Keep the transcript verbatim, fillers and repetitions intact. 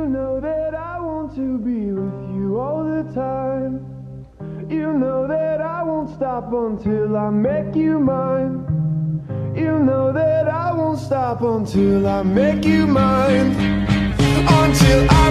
know that I want to be with you all the time. You know that I won't stop until I make you mine. You know that I won't stop until I make you mine. Until I